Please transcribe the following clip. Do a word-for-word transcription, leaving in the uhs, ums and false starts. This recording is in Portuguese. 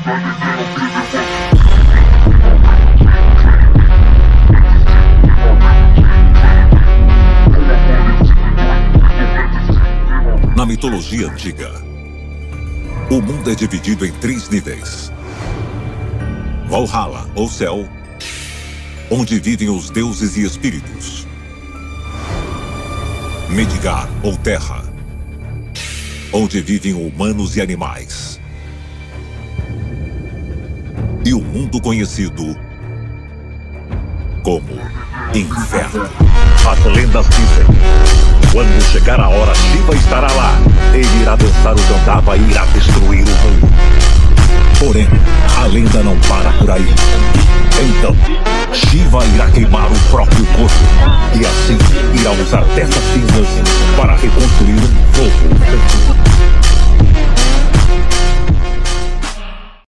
Na mitologia antiga, o mundo é dividido em três níveis. Valhalla, ou céu, onde vivem os deuses e espíritos. Midgard, ou terra, onde vivem humanos e animais. E o mundo conhecido como inferno. As lendas dizem: quando chegar a hora, Shiva estará lá. Ele irá dançar o Gandava e irá destruir o mundo. Porém, a lenda não para por aí. Então, Shiva irá queimar o próprio corpo e assim irá usar dessas cinzas para reconstruir um novo mundo.